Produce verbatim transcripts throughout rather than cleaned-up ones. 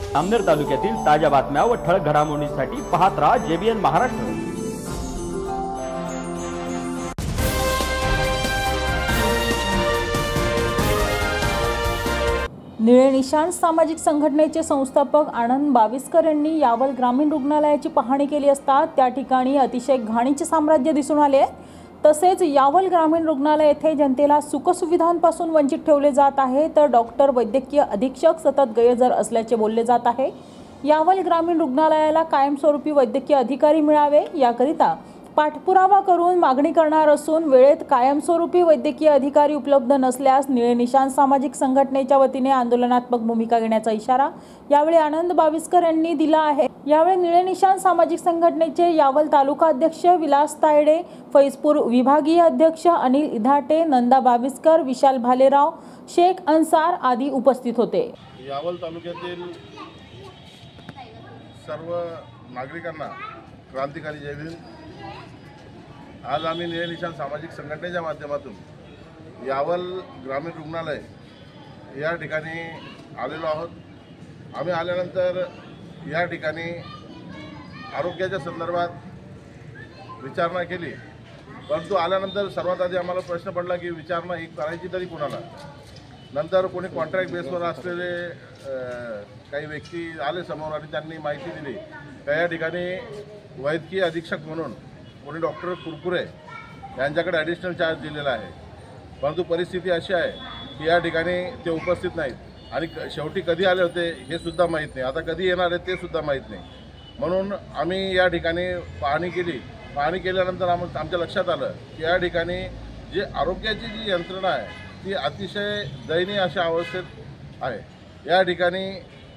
अमनेर तालुक्यातील ताज्या बातम्या व ठळक घडामोडींसाठी पाहत राहा जेबीएन महाराष्ट्र। निळे निशाण सामाजिक संघटनेचे संस्थापक आनंद बाविस्कर यांनी यावल ग्रामीण रुग्णालयाची पाहणी केली असता त्या ठिकाणी अतिशय घाणीचे साम्राज्य दिसून आले। तसेच यावल ग्रामीण रुग्णालय येथे जनतेला सुखसुविधांपासून वंचित ठेवले जात आहे, तर डॉक्टर वैद्यकीय अधीक्षक सतत गैरहजर असल्याचे बोलले जात आहे। यावल ग्रामीण रुग्णालयाला कायमस्वरूपी वैद्यकीय अधिकारी मिळावे याकरिता पाठपुरावा करून मागणी करणार असून वेळेत कायमस्वरूपी वैद्यकीय अधिकारी उपलब्ध नसल्यास निळे निशाण सामाजिक संघटनेच्या वतीने आंदोलनात्मक भूमिका घेण्याचा इशारा यावेळी आनंद बाविस्कर यांनी दिला आहे। यावेळी निळे निशाण सामाजिक संघटनेचे यावल तालुका अध्यक्ष विलास तायडे, फैजपूर विभागीय अध्यक्ष अनिल इधाटे, नंदा बाविस्कर, विशाल भालेराव, शेख अन्सार आदी उपस्थित होते। यावल तालुक्यातील सर्व नागरिकांना क्रांतिकारी जय भीम। आज आम्ही निळे निशाण सामाजिक संघटनेच्या माध्यमातून यावल ग्रामीण रुग्णालय या ठिकाणी आलेलो आहोत। आम्ही आल्यानंतर या ठिकाणी आरोग्याच्या संदर्भात विचारणा केली, परंतु आल्यानंतर सर्वात आधी आम्हाला प्रश्न पडला की विचारणा ही करायची तरी कोणाला। नंतर कोणी कॉन्ट्रॅक्ट बेसवर असलेले काही व्यक्ती आले समोर आणि त्यांनी माहिती दिली की या ठिकाणी वैद्यकीय अधीक्षक म्हणून कोणी डॉक्टर कुरकुरे यांच्याकडे ॲडिशनल चार्ज दिलेला आहे, परंतु परिस्थिती अशी आहे की या ठिकाणी ते उपस्थित नाहीत आणि शेवटी कधी आले होते हे सुद्धा माहीत नाही, आता कधी येणार आहे ते सुद्धा माहीत नाही। म्हणून आम्ही या ठिकाणी पाहणी केली। पाहणी केल्यानंतर आम आमच्या लक्षात आलं की या ठिकाणी जी आरोग्याची जी यंत्रणा आहे ती अतिशय दयनीय अशा अवस्थेत आहे। या ठिकाणी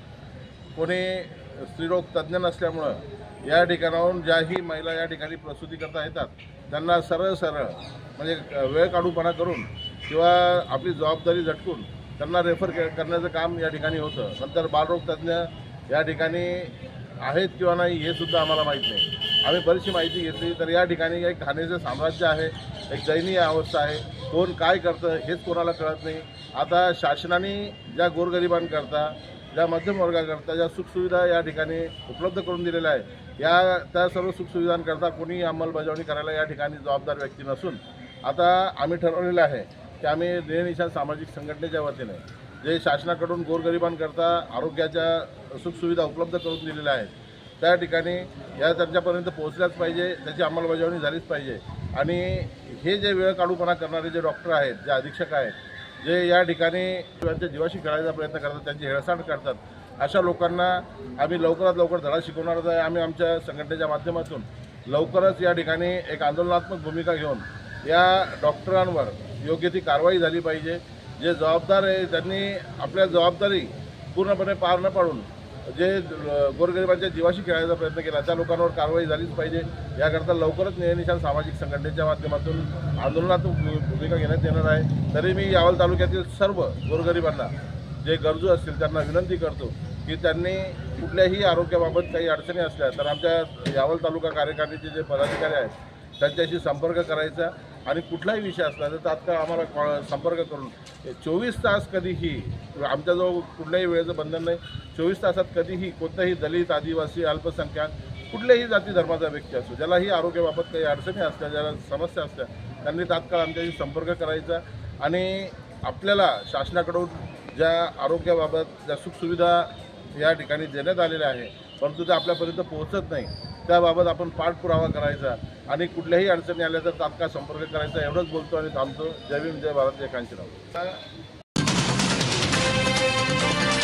कोणी स्त्रीरोग तज्ज्ञ नसल्यामुळं या ठिकाणाहून ज्याही महिला या ठिकाणी प्रसूती करता येतात त्यांना सरळ सरळ म्हणजे वेळ काढूपणा करून किंवा आपली जबाबदारी झटकून त्यांना रेफर करण्याचं काम या ठिकाणी होतं। नंतर बालरोग तज्ज्ञ या ठिकाणी आहेत किंवा नाही हे सुद्धा आम्हाला माहीत नाही। आम्ही बरीचशी माहिती घेतली तर या ठिकाणी एक घाणेचं साम्राज्य आहे, एक दयनीय अवस्था आहे, कोण काय करतं हेच कोणाला कळत नाही। आता शासनाने ज्या गोरगरिबांकरता, ज्या मध्यम वर्गाकरता ज्या सुखसुविधा या ठिकाणी उपलब्ध करून दिलेल्या आहे, या त्या सर्व सुखसुविधांकरता कोणी अंमलबजावणी करायला या ठिकाणी जबाबदार व्यक्ती नसून आता आम्ही ठरवलेलं आहे की आम्ही निळे निशाण सामाजिक संघटनेच्या वतीने जे शासनाकडून गोरगरिबांकरता आरोग्याच्या सुखसुविधा उपलब्ध करून दिलेल्या आहेत त्या ठिकाणी या त्यांच्यापर्यंत पोहोचल्याच पाहिजे, त्याची अंमलबजावणी झालीच पाहिजे। आणि हे जे वेळ काढूपणा करणारे जे डॉक्टर आहेत, जे अधीक्षक आहेत, जे या ठिकाणी त्यांच्या जीवाशी खेळायचा प्रयत्न करतात, त्यांची हेळसांड करतात, अशा लोकांना आम्ही लवकरात लवकर धडा शिकवणारच आहे। आम्ही आमच्या संघटनेच्या माध्यमातून लवकरच या ठिकाणी एक आंदोलनात्मक भूमिका घेऊन या डॉक्टरांवर योग्य ती कारवाई झाली पाहिजे। जे जबाबदार आहे त्यांनी आपल्या जबाबदारी पूर्णपणे पार न पाडून जे गोरगरिबांच्या जीवाशी खेळायचा प्रयत्न केला त्या लोकांवर कारवाई झालीच पाहिजे। याकरता लवकरच निळे निशाण सामाजिक संघटनेच्या माध्यमातून आंदोलनात्मक भूमिका घेण्यात येणार आहे। तरी मी यावल तालुक्यातील सर्व गोरगरिबांना जे गरजू असतील त्यांना विनंती करतो की त्यांनी कुठल्याही आरोग्याबाबत काही अडचणी असल्या तर आमच्या यावल तालुका कार्यकारिणीचे जे पदाधिकारी आहेत त्यांच्याशी संपर्क करायचा आणि कुठलाही विषय असला तर तात्काळ आम्हाला संपर्क करून चोवीस तास कधीही आमच्याजवळ कुठल्याही वेळेचं बंधन नाही। चोवीस तासात कधीही कोणताही दलित, आदिवासी, अल्पसंख्याक कुठल्याही जाती धर्माचा व्यक्ती असो ज्यालाही आरोग्याबाबत काही अडचणी असल्या, ज्याला समस्या असल्या त्यांनी तात्काळ आमच्याशी संपर्क करायचा आणि आपल्याला शासनाकडून ज्या आरोग्याबाबत ज्या सुखसुविधा या ठिकाणी देण्यात आलेल्या आहे परंतु ते आपल्यापर्यंत पोहोचत नाही त्याबाबत आपण पाठपुरावा करायचा आणि कुठल्याही अडचणी आल्या तर तात्काळ संपर्क करायचा एवढंच बोलतो आणि थांबतो। जय भीम, जय भारत, जय कांचनराव।